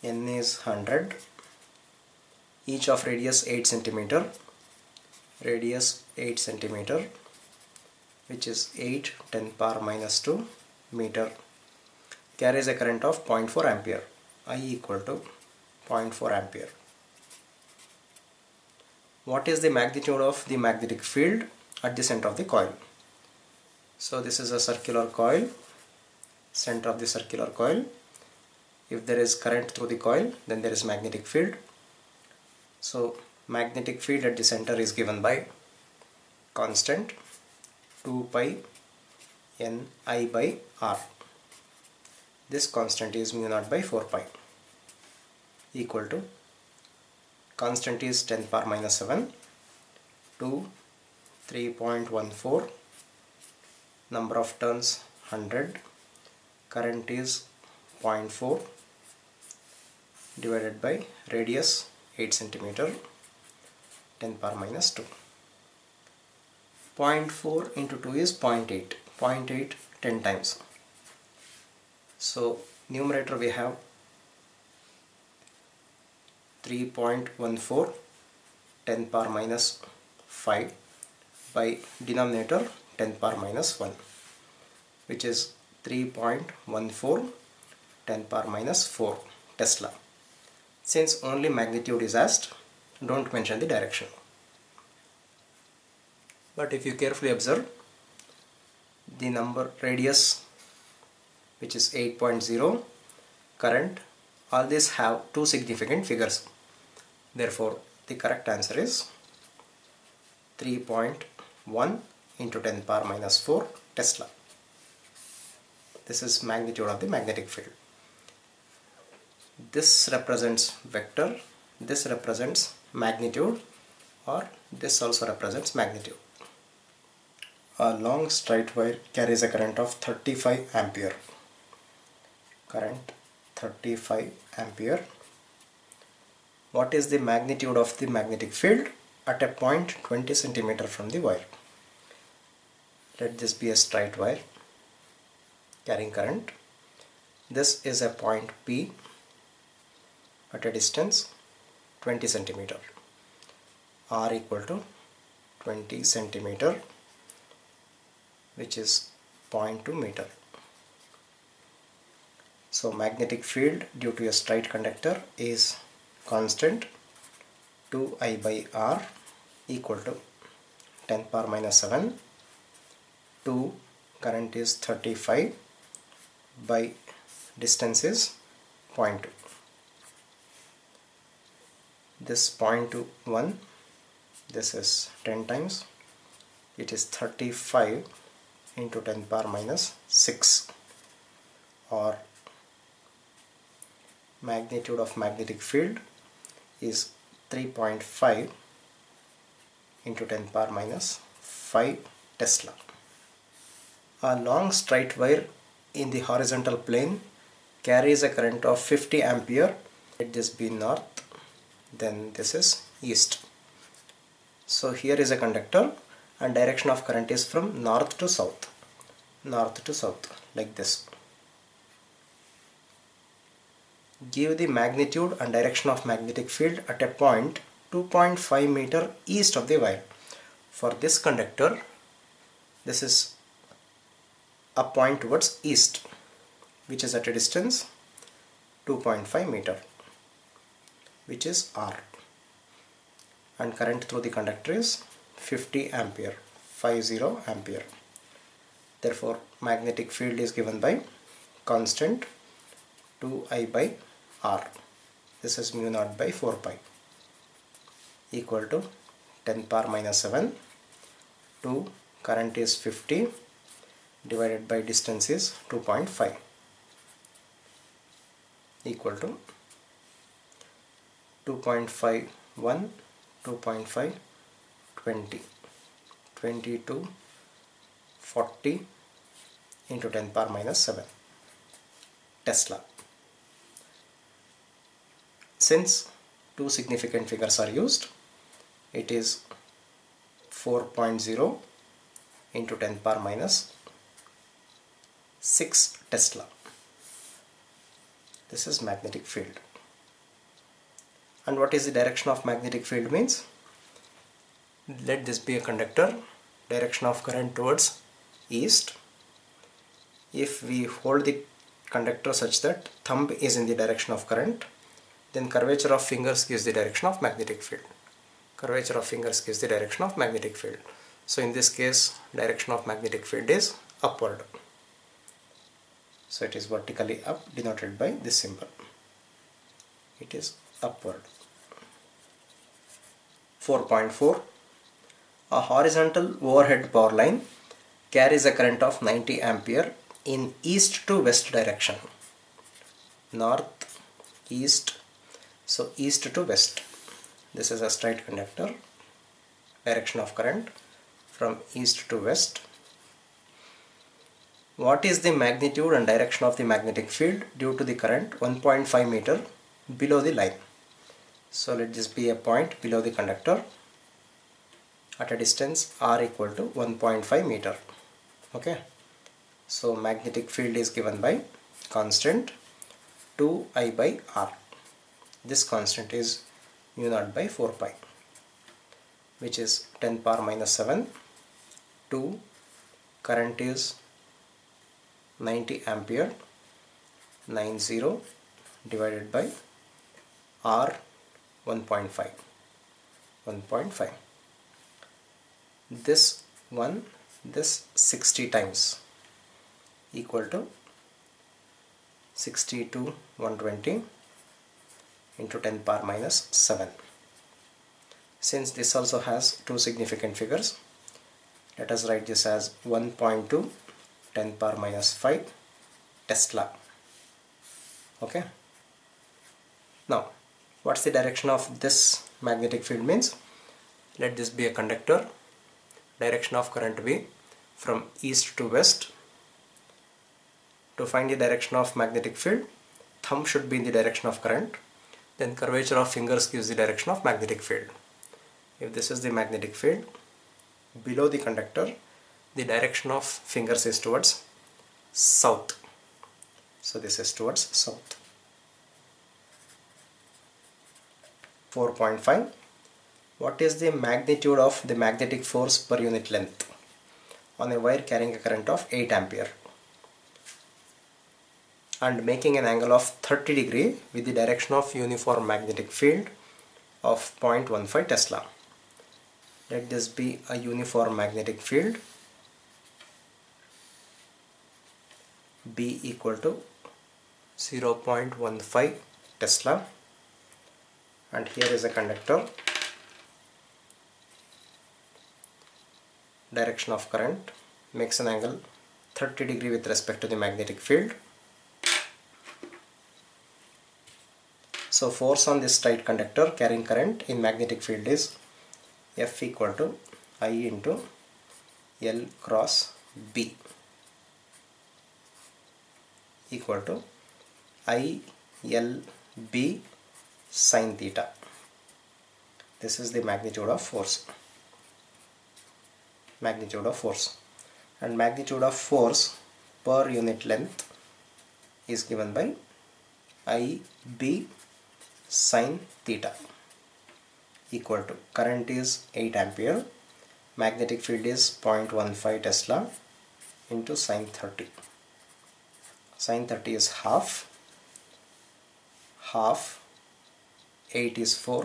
N is 100, each of radius 8 centimeter, radius 8 centimeter, which is 8 10 power minus 2 meter, carries a current of 0.4 ampere. I equal to 0.4 ampere. What is the magnitude of the magnetic field at the center of the coil? So this is a circular coil, center of the circular coil. If there is current through the coil, then there is magnetic field. So magnetic field at the center is given by constant 2 pi Ni by R. This constant is mu naught by 4 pi, equal to, constant is 10 power minus 7 to 3.14, number of turns 100, current is 0.4 divided by radius 8 centimeter, 10 power minus 2. 0.4 into 2 is 0.8, 0.8 10 times. So numerator we have 3.14 10 power minus 5 by denominator 10 power minus 1, which is 3.14 10 power minus 4 Tesla. Since only magnitude is asked, don't mention the direction. But if you carefully observe, the number radius, which is 8.0, current, all these have two significant figures. Therefore, the correct answer is 3.1 into 10 power minus 4 Tesla. This is magnitude of the magnetic field. This represents vector, this represents magnitude, or this also represents magnitude. A long straight wire carries a current of 35 ampere. Current 35 ampere. What is the magnitude of the magnetic field at a point 20 centimeter from the wire? Let this be a straight wire carrying current. This is a point P at a distance 20 centimeter. R equal to 20 centimeter, which is 0.2 meter. So magnetic field due to a straight conductor is constant 2I by R equal to 10 power minus 7 to current is 35 by distance is 0.2. This 0.21, this is 10 times, it is 35 into 10 power minus 6, or magnitude of magnetic field is 3.5 into 10 power minus 5 Tesla. A long straight wire in the horizontal plane carries a current of 50 ampere. Let this be north, then this is east. So here is a conductor and direction of current is from north to south, like this. Give the magnitude and direction of magnetic field at a point 2.5 meter east of the wire. For this conductor, this is a point towards east, which is at a distance 2.5 meter, which is R, and current through the conductor is 50 ampere, 50 ampere. Therefore, magnetic field is given by constant 2I by R. This is mu naught by 4 pi, equal to 10 power minus 7 to current is 50 divided by distance is 2.5, equal to 2.51, 2.5, 20, 22, 40 into 10 power minus 7 Tesla. Since two significant figures are used, it is 4.0 into 10 power minus 6 Tesla. This is magnetic field. And what is the direction of magnetic field means? Let this be a conductor, direction of current towards east. If we hold the conductor such that thumb is in the direction of current, then curvature of fingers gives the direction of magnetic field. Curvature of fingers gives the direction of magnetic field. So in this case, direction of magnetic field is upward. So it is vertically up, denoted by this symbol. It is upward. 4.4. A horizontal overhead power line carries a current of 90 ampere in east to west direction. North, east, so east to west. This is a straight conductor. Direction of current from east to west. What is the magnitude and direction of the magnetic field due to the current 1.5 meter below the line? So let this be a point below the conductor at a distance r equal to 1.5 meter. Okay, so magnetic field is given by constant 2I by r. This constant is mu naught by 4 pi, which is 10 power minus 7. 2, current is 90 ampere, 90 divided by r 1.5. This 60 times equal to 60 to 120 into 10 power minus 7. Since this also has two significant figures, let us write this as 1.2 10 power minus 5 Tesla. Okay. Now, what's the direction of this magnetic field means? Let this be a conductor. Direction of current be from east to west. To find the direction of magnetic field, thumb should be in the direction of current. Then curvature of fingers gives the direction of magnetic field. If this is the magnetic field, below the conductor, the direction of fingers is towards south. So this is towards south. 4.5. What is the magnitude of the magnetic force per unit length on a wire carrying a current of 8 ampere and making an angle of 30 degree with the direction of uniform magnetic field of 0.15 Tesla? Let this be a uniform magnetic field. B equal to 0.15 Tesla, and here is a conductor. Direction of current makes an angle 30 degree with respect to the magnetic field. So force on this straight conductor carrying current in magnetic field is F equal to I into L cross B equal to I L B sin theta. This is the magnitude of force. Magnitude of force, and magnitude of force per unit length is given by IB sin theta equal to current is 8 ampere, magnetic field is 0.15 Tesla into sin 30. Sin 30 is half 8 is 4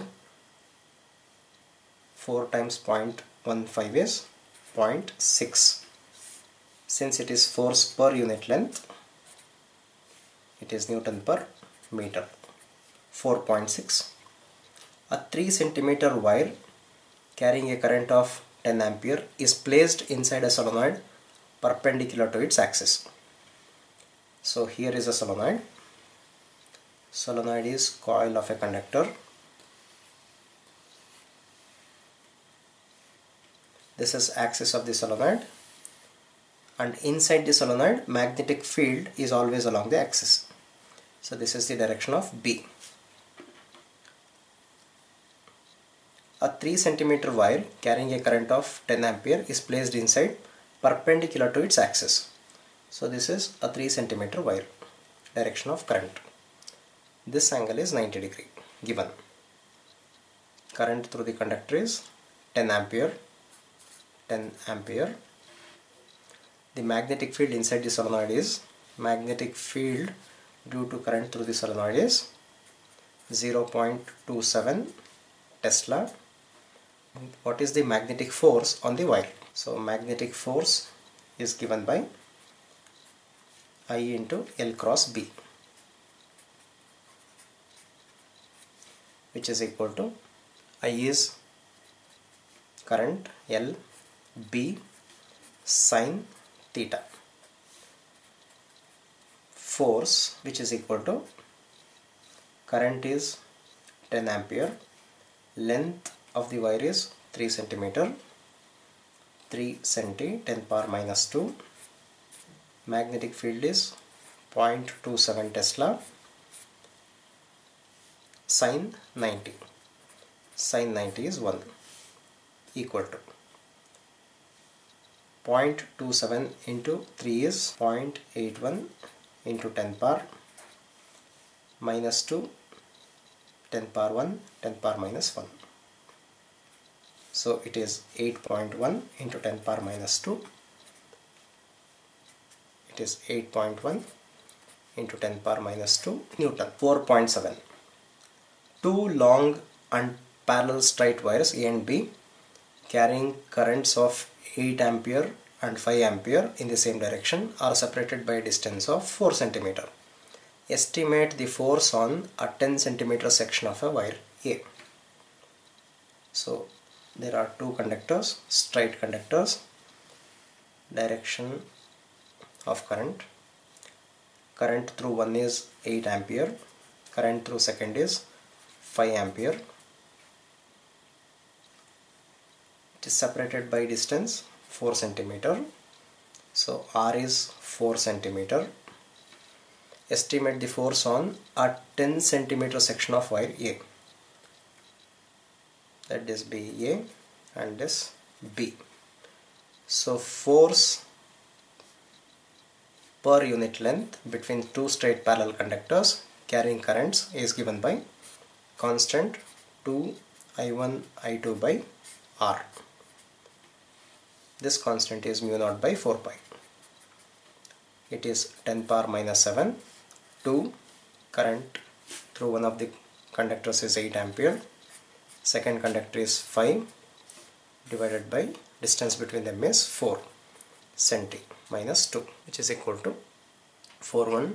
times 0.15 is 0.6. Since it is force per unit length, it is Newton per meter. 4.6. A 3 centimeter wire carrying a current of 10 ampere is placed inside a solenoid perpendicular to its axis. So here is a solenoid. Solenoid is coil of a conductor. This is axis of the solenoid, and inside the solenoid magnetic field is always along the axis. So this is the direction of B. A 3 centimeter wire carrying a current of 10 ampere is placed inside perpendicular to its axis. So this is a 3 centimeter wire. Direction of current. This angle is 90 degree given. current through the conductor is 10 ampere. The magnetic field inside the solenoid is, magnetic field due to current through the solenoid is 0.27 Tesla. What is the magnetic force on the wire? So magnetic force is given by I into L cross B, which is equal to I is current, L, B sin theta. Force, which is equal to current is 10 ampere, length of the wire is 3 centimeter, 3 centi 10 power minus 2, magnetic field is 0.27 Tesla, sin 90 is 1, equal to 0.27 into 3 is 0.81 into 10 power minus 2, 10 power 1, 10 power minus 1. So it is 8.1 into 10 power minus 2. It is 8.1 into 10 power minus 2 Newton. 4.7. Two long and parallel straight wires A and B carrying currents of 8 ampere and 5 ampere in the same direction are separated by a distance of 4 centimeter. Estimate the force on a 10 centimeter section of a wire A. So there are two conductors, straight conductors, direction of current. Current through one is 8 ampere, current through second is 5 ampere. It is separated by distance 4 centimeter. So R is 4 centimeter. Estimate the force on a 10 centimeter section of wire A. That is BA and this B. So force per unit length between two straight parallel conductors carrying currents is given by constant 2 I1 I2 by R. This constant is mu naught by 4 pi. It is 10 power minus 7. 2 current through one of the conductors is 8 ampere. Second conductor is 5 divided by distance between them is 4 centi minus 2, which is equal to 4.1,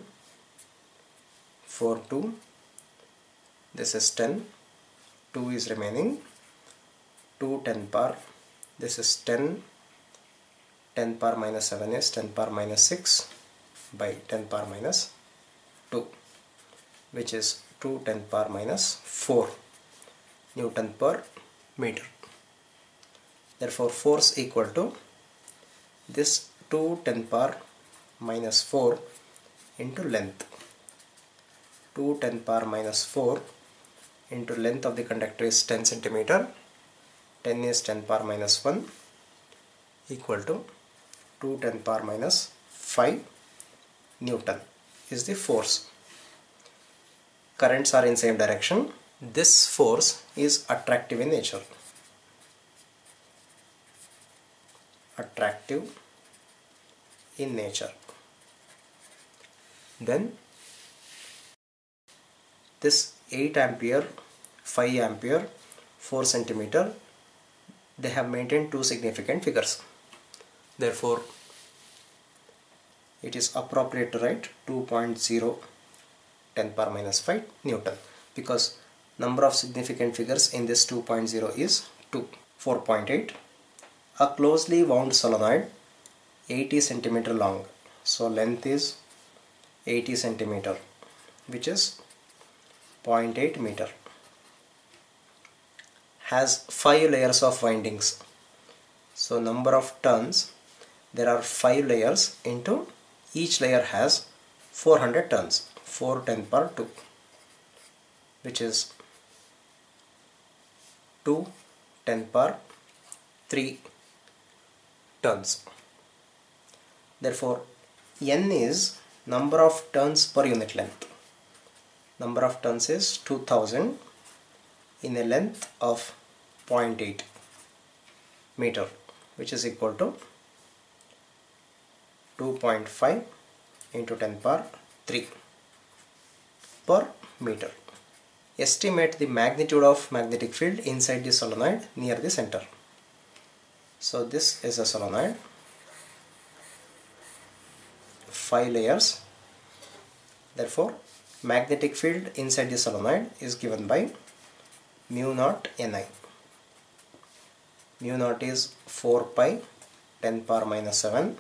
4.2. This is 10. 2 is remaining. 2 10 power. This is 10. 10 power minus 7 is 10 power minus 6 by 10 power minus 2, which is 2 10 power minus 4 Newton per meter. Therefore force equal to this 2 10 power minus 4 into length. 2 10 power minus 4 into length of the conductor is 10 centimeter. 10 is 10 power minus 1 equal to 2 10 power minus 5 Newton is the force. Currents are in same direction. This force is attractive in nature. Attractive in nature. Then this 8 ampere, 5 ampere, 4 centimeter, they have maintained two significant figures. Therefore it is appropriate to write 2.0 10 power minus 5 Newton, because number of significant figures in this 2.0 is 2. 4.8. A closely wound solenoid 80 centimeter long. So length is 80 centimeter, which is 0.8 meter. Has 5 layers of windings. So number of turns, there are 5 layers into each layer has 400 turns. 4 10 power 2, which is 2 10 power 3 turns. Therefore N is number of turns per unit length. Number of turns is 2000 in a length of 0.8 meter, which is equal to 2.5 into 10 power 3 per meter. Estimate the magnitude of magnetic field inside the solenoid near the center. So this is a solenoid, 5 layers. Therefore, magnetic field inside the solenoid is given by mu naught Ni. Mu naught is 4 pi 10 power minus 7.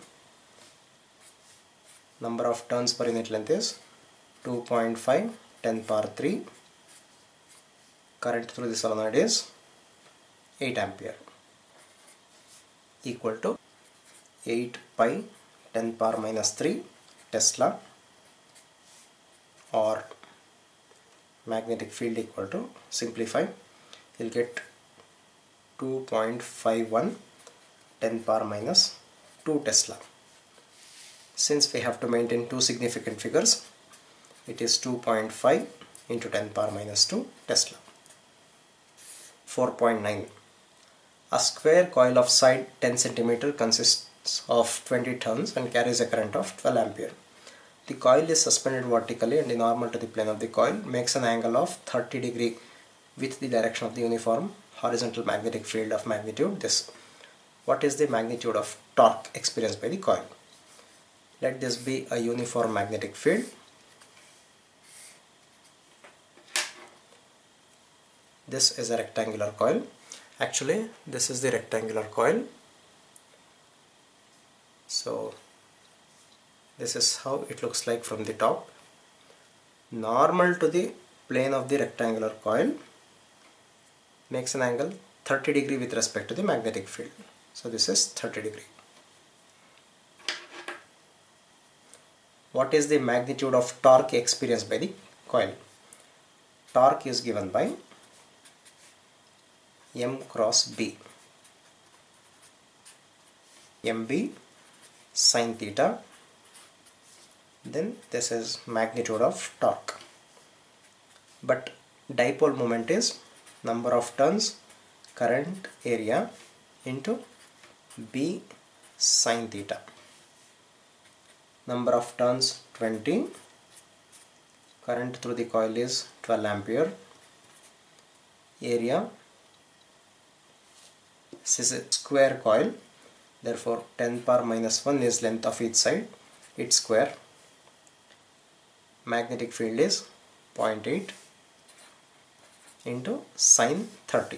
Number of turns per unit length is 2.5 10 power 3. Current through the solenoid is 8 ampere, equal to 8 pi 10 power minus 3 Tesla, or magnetic field equal to, simplify, you'll get 2.51 10 power minus 2 Tesla. Since we have to maintain two significant figures, it is 2.5 into 10 power minus 2 Tesla. 4.9. A square coil of side 10 cm consists of 20 turns and carries a current of 12 ampere. The coil is suspended vertically and normal to the plane of the coil, makes an angle of 30 degree with the direction of the uniform horizontal magnetic field of magnitude this. What is the magnitude of torque experienced by the coil? Let this be a uniform magnetic field. This is a rectangular coil. Actually, this is the rectangular coil. So this is how it looks like from the top. Normal to the plane of the rectangular coil, makes an angle 30 degree with respect to the magnetic field. So this is 30 degree. What is the magnitude of torque experienced by the coil? Torque is given by M cross B. MB sin theta. Then this is magnitude of torque. But dipole moment is number of turns, current area into B sin theta. Number of turns 20, current through the coil is 12 ampere, area, this is a square coil, therefore 10 power minus 1 is length of each side, its square. Magnetic field is 0.8 into sin 30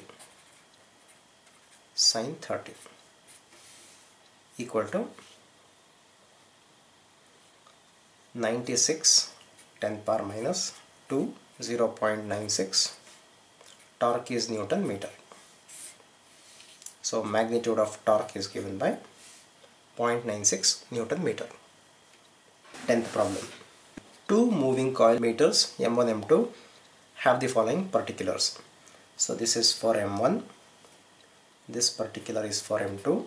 equal to 96 10 power minus 2 0.96. Torque is Newton meter. So magnitude of torque is given by 0.96 Newton meter. 10th problem. Two moving coil meters M1 M2 have the following particulars. So this is for M1, this particular is for M2.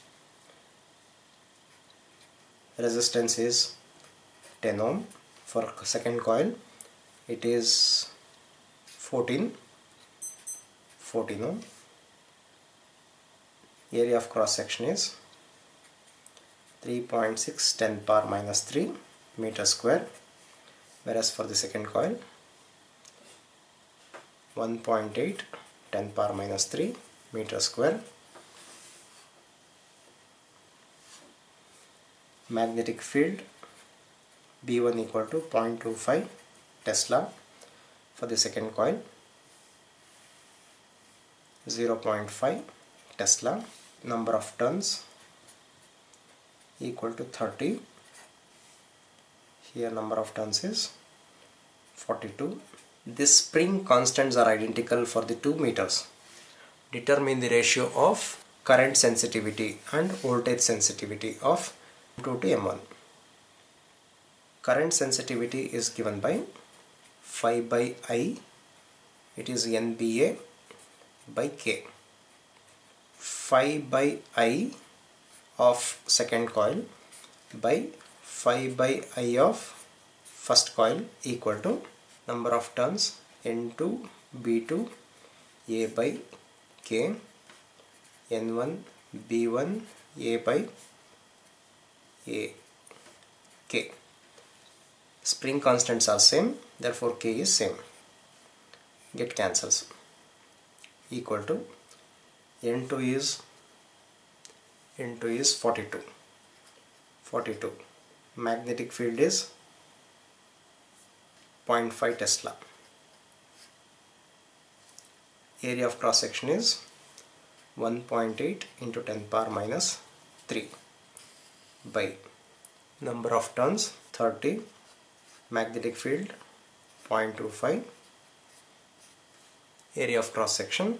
Resistance is 10 ohm. For second coil it is 14 ohm. Area of cross section is 3.6 10 power minus 3 meter square, whereas for the second coil 1.8 10 power minus 3 meter square. Magnetic field B1 equal to 0.25 Tesla for the second coil, 0.5 Tesla. Number of turns equal to 30. Here number of turns is 42. The spring constants are identical for the 2 meters. Determine the ratio of current sensitivity and voltage sensitivity of M2 to M1. Current sensitivity is given by phi by I, it is NBA by K. Phi by I of second coil by phi by I of first coil equal to number of turns N2 B2 A by K, N1 B1 A by A K. Spring constants are same, therefore K is same. Get cancels. Equal to N2 is 42. 42. Magnetic field is 0.5 Tesla. Area of cross section is 1.8 into 10 power minus 3 by number of turns 30, magnetic field 0.25, area of cross section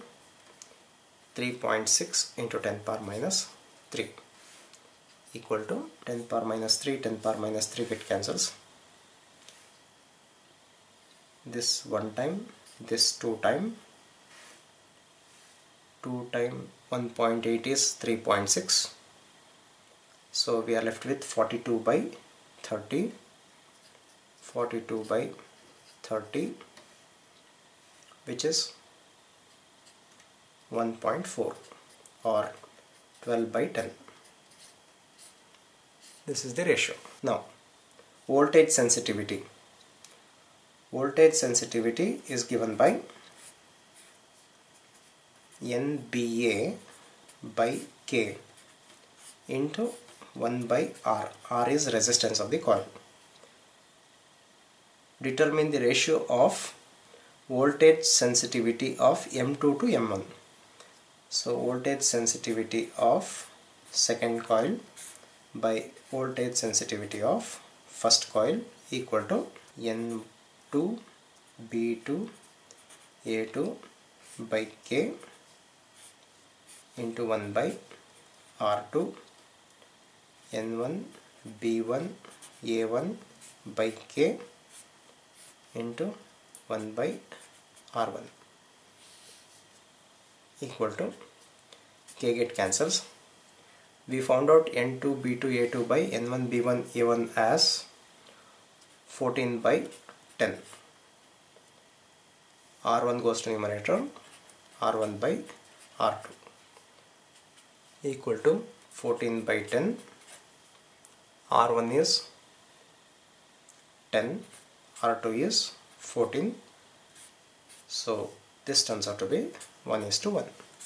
3.6 into 10 power minus 3 equal to 10 power minus 3, 10 power minus 3 get cancels. This 1 time, this 2 time, 2 time 1.8 is 3.6. So we are left with 42 by 30, 42 by 30, which is 1.4 or 12 by 10. This is the ratio. Now, voltage sensitivity. Voltage sensitivity is given by NBA by K into 1 by R. R is resistance of the coil. Determine the ratio of voltage sensitivity of M2 to M1. So voltage sensitivity of second coil by voltage sensitivity of first coil equal to N2 B2 A2 by K into 1 by R2 N1 B1 A1 by K into 1 by R1 equal to K get cancels. We found out N2 B2 A2 by N1 B1 A1 as 14 by 10. R1 goes to numerator, R1 by R2 equal to 14 by 10. R1 is 10, R2 is 14. So this turns out to be 1:1.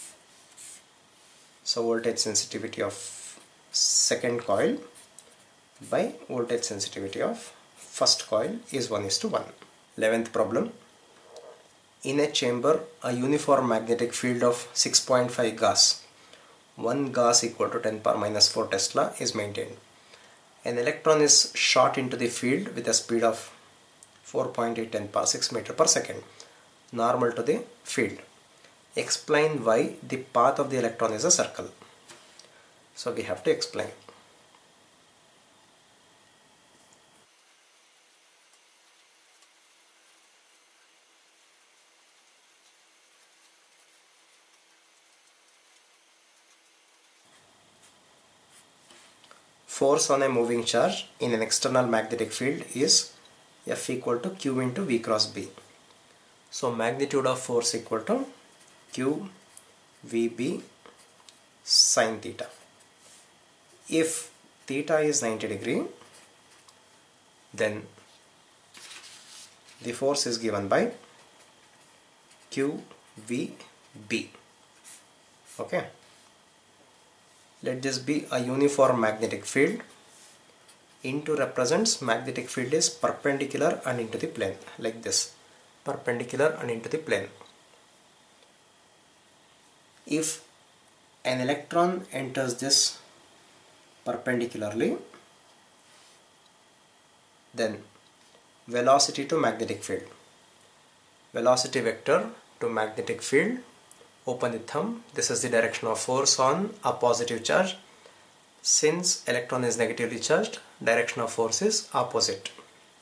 So voltage sensitivity of second coil by voltage sensitivity of first coil is 1:1. 11th problem. In a chamber, a uniform magnetic field of 6.5 Gauss, 1 Gauss equal to 10 power minus 4 Tesla is maintained. An electron is shot into the field with a speed of 4.8 10 power 6 meter per second, normal to the field. Explain why the path of the electron is a circle. So we have to explain. Force on a moving charge in an external magnetic field is F equal to Q into V cross B. So magnitude of force equal to Q VB sin theta. If theta is 90 degree, then the force is given by QVB. Okay. Let this be a uniform magnetic field. Into represents magnetic field is perpendicular and into the plane, like this, perpendicular and into the plane. If an electron enters this perpendicularly, then velocity to magnetic field, velocity vector to magnetic field, open the thumb, this is the direction of force on a positive charge. Since electron is negatively charged, direction of force is opposite.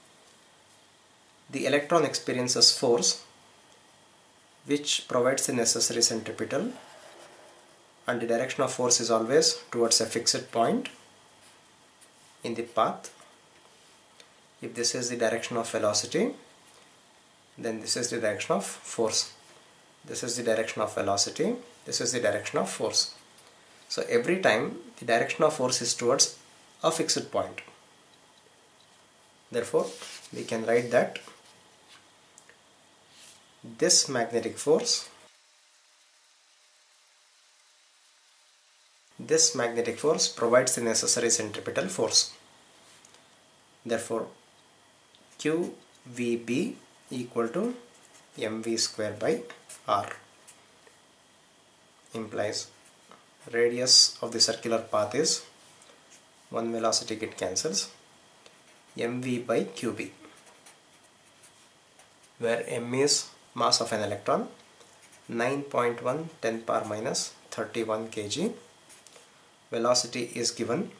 The electron experiences force which provides the necessary centripetal, and the direction of force is always towards a fixed point in the path. If this is the direction of velocity, then this is the direction of force. This is the direction of velocity, this is the direction of force. So every time the direction of force is towards a fixed point. Therefore, we can write that this magnetic force provides the necessary centripetal force. Therefore, QVB equal to mv square by r implies radius of the circular path is, one velocity get cancels, mv by qb, where m is mass of an electron, 9.1 10 power minus 31 kg. Velocity is given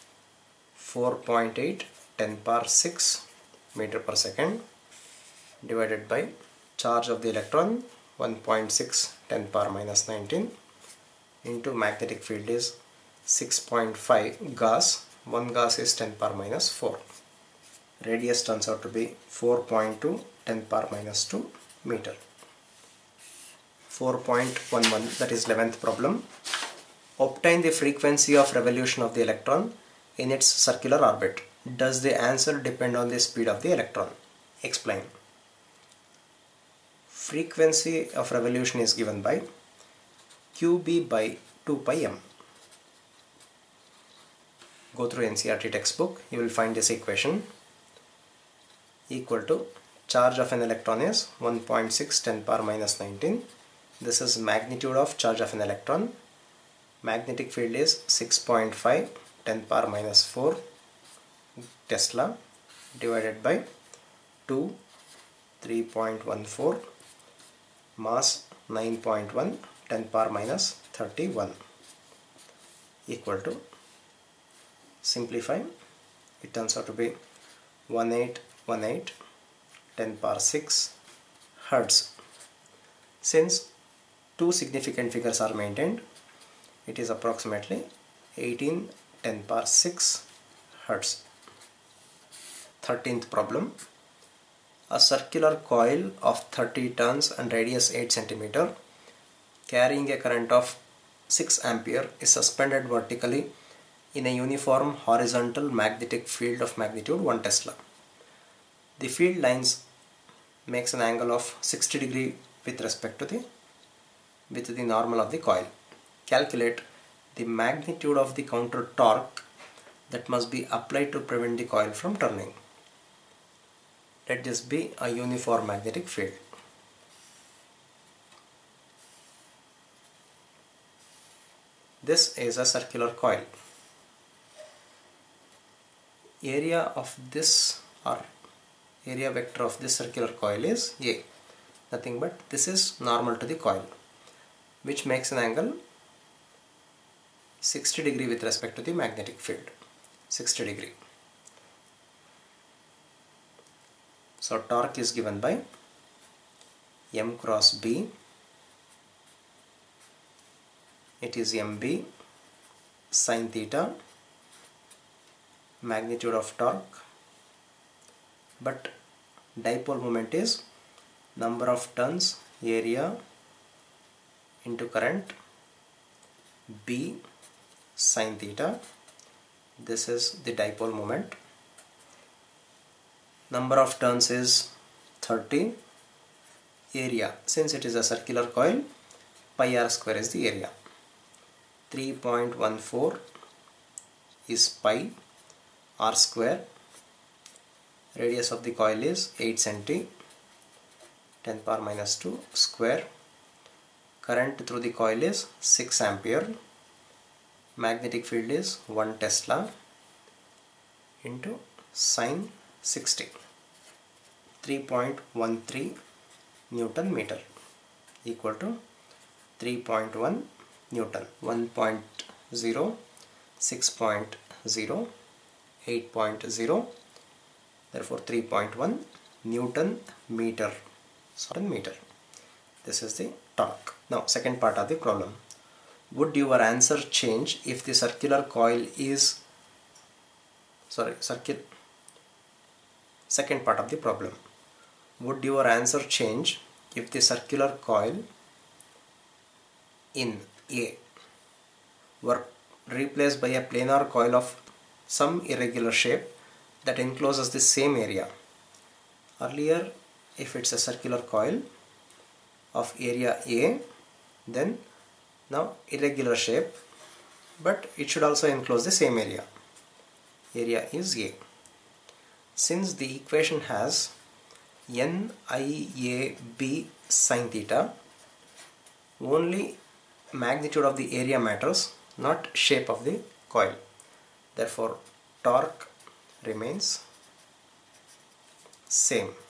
4.8 10 power 6 meter per second divided by charge of the electron 1.6 10 power minus 19 into magnetic field is 6.5 Gauss. 1 Gauss is 10 power minus 4. Radius turns out to be 4.2 10 power minus 2 meter. 4.11, that is 11th problem. Obtain the frequency of revolution of the electron in its circular orbit. Does the answer depend on the speed of the electron? Explain. Frequency of revolution is given by QB by 2 pi m. Go through NCERT textbook, you will find this equation equal to charge of an electron is 1.6 10 power minus 19. This is magnitude of charge of an electron. Magnetic field is 6.5 10 power minus 4 Tesla divided by 2 3.14 mass 9.1 10 power minus 31 equal to, simplify, it turns out to be 1818 10 power 6 Hertz. Since two significant figures are maintained, it is approximately 18 10 power 6 Hertz. 13th problem. A circular coil of 30 turns and radius 8 cm carrying a current of 6 ampere is suspended vertically in a uniform horizontal magnetic field of magnitude 1 Tesla. The field lines makes an angle of 60 degree with respect to the normal of the coil. Calculate the magnitude of the counter torque that must be applied to prevent the coil from turning. Let this be a uniform magnetic field. This is a circular coil. Area of this, or area vector of this circular coil is A. Nothing but this is normal to the coil, which makes an angle 60 degree with respect to the magnetic field. 60 degree. So torque is given by M cross B. It is MB sin theta, magnitude of torque, but dipole moment is number of turns area into current B sin theta. This is the dipole moment. Number of turns is 30. Area, since it is a circular coil, pi r square is the area. 3.14 is pi r square. Radius of the coil is 8 cm, 10 power minus 2 square. Current through the coil is 6 ampere. Magnetic field is 1 Tesla into sine 60. 3.13 Newton meter equal to 3.1 Newton. 1.0, 6.0, 8.0. Therefore 3.1 Newton meter. This is the torque. Now second part of the problem. Would your answer change if the circular coil is second part of the problem. Would your answer change if the circular coil in A were replaced by a planar coil of some irregular shape that encloses the same area. Earlier, if it's a circular coil of area A, then now irregular shape, but it should also enclose the same area. Area is A. Since the equation has NIAB sin theta, only magnitude of the area matters, not shape of the coil. Therefore, torque remains same.